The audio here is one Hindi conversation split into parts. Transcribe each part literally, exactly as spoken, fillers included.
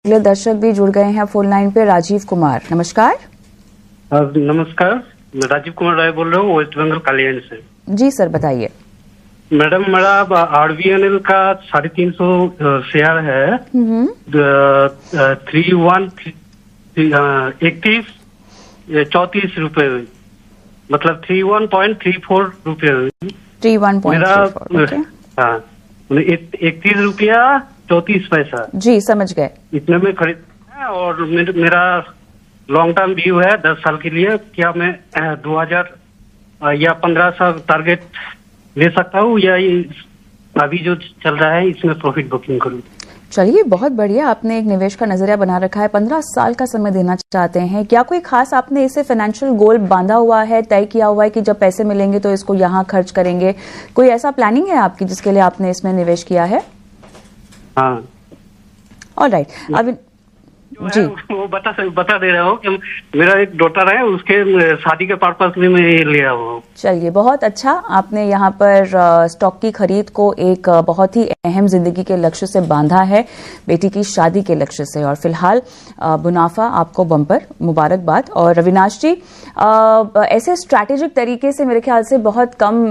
अगले दर्शक भी जुड़ गए हैं फोन लाइन पे। राजीव कुमार, नमस्कार। नमस्कार, मैं राजीव कुमार राय बोल रहा हूँ, वेस्ट बंगाल कालियान से। जी सर, बताइए। मैडम, मेरा आरबीएनएल का साढ़े तीन सौ शेयर है, थ्री वन इकतीस चौतीस रुपए, मतलब three one point three four रुपये थ्री वन पॉइंट मेरा। हाँ, इकतीस रुपया चौतीस पैसा। जी, समझ गए। इतने में खरीद है और मेरा लॉन्ग टर्म व्यू है दस साल के लिए। क्या मैं दो हजार या पंद्रह सौ टारगेट ले सकता हूँ, या अभी जो चल रहा है इसमें प्रॉफिट बुकिंग करूँ? चलिए, बहुत बढ़िया। आपने एक निवेश का नजरिया बना रखा है, पंद्रह साल का समय देना चाहते हैं। क्या कोई खास आपने इसे फाइनेंशियल गोल बांधा हुआ है, तय किया हुआ है कि जब पैसे मिलेंगे तो इसको यहाँ खर्च करेंगे? कोई ऐसा प्लानिंग है आपकी जिसके लिए आपने इसमें निवेश किया है? हाँ। ऑल राइट, अब जी वो बता बता दे रहा हूँ कि मेरा एक डॉटर है, उसके शादी के पर्पस में मैं लिया हुआ। चलिए, बहुत अच्छा। आपने यहाँ पर स्टॉक की खरीद को एक बहुत ही अहम जिंदगी के लक्ष्य से बांधा है, बेटी की शादी के लक्ष्य से, और फिलहाल मुनाफा आपको बम्पर, मुबारकबाद। और अविनाश जी, ऐसे स्ट्रैटेजिक तरीके से मेरे ख्याल से बहुत कम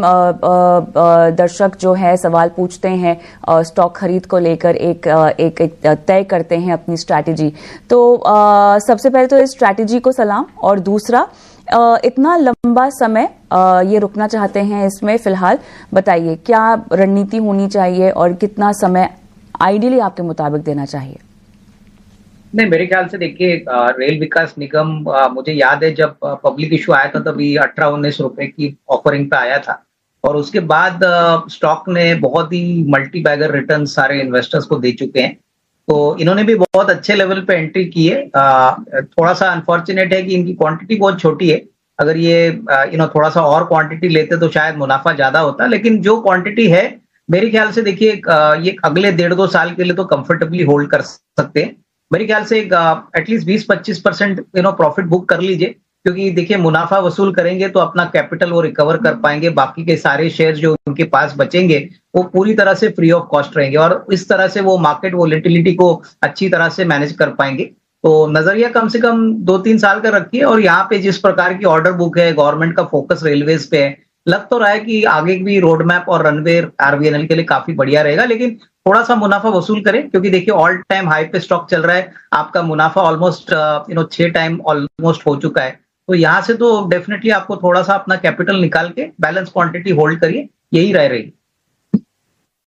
दर्शक जो है सवाल पूछते हैं स्टॉक खरीद को लेकर, एक एक, एक तय करते हैं अपनी स्ट्रैटेजी। तो आ, सबसे पहले तो इस स्ट्रैटेजी को सलाम, और दूसरा आ, इतना लंबा समय आ, ये रुकना चाहते हैं इसमें, फिलहाल बताइए क्या रणनीति होनी चाहिए और कितना समय आइडियली आपके मुताबिक देना चाहिए? नहीं, मेरे ख्याल से देखिए, रेल विकास निगम, आ, मुझे याद है जब पब्लिक इशू आया था तभी अठारह उन्नीस रुपए की ऑफरिंग पे आया था, और उसके बाद स्टॉक ने बहुत ही मल्टी बैगर रिटर्न सारे इन्वेस्टर्स को दे चुके हैं। तो इन्होंने भी बहुत अच्छे लेवल पे एंट्री की है। थोड़ा सा अनफॉर्चुनेट है कि इनकी क्वांटिटी बहुत छोटी है। अगर ये यू नो थोड़ा सा और क्वांटिटी लेते तो शायद मुनाफा ज्यादा होता, लेकिन जो क्वांटिटी है मेरे ख्याल से देखिए ये अगले डेढ़ दो साल के लिए तो कंफर्टेबली होल्ड कर सकते हैं। मेरे ख्याल से एटलीस्ट बीस पच्चीस percent you know profit book कर लीजिए, क्योंकि देखिए मुनाफा वसूल करेंगे तो अपना कैपिटल वो रिकवर कर पाएंगे। बाकी के सारे शेयर जो उनके पास बचेंगे वो पूरी तरह से फ्री ऑफ कॉस्ट रहेंगे, और इस तरह से वो मार्केट वोलेटिलिटी को अच्छी तरह से मैनेज कर पाएंगे। तो नजरिया कम से कम दो तीन साल का रखिए, और यहाँ पे जिस प्रकार की ऑर्डर बुक है, गवर्नमेंट का फोकस रेलवेज पे है, लग तो रहा है कि आगे भी रोड मैप और रनवे आरबीएनएल के लिए काफी बढ़िया रहेगा। लेकिन थोड़ा सा मुनाफा वसूल करें, क्योंकि देखिए ऑल टाइम हाई पे स्टॉक चल रहा है, आपका मुनाफा ऑलमोस्ट यू नो छह टाइम ऑलमोस्ट हो चुका है। तो यहाँ से तो डेफिनेटली आपको थोड़ा सा अपना कैपिटल निकाल के बैलेंस क्वांटिटी होल्ड करिए, यही राय रहेगी।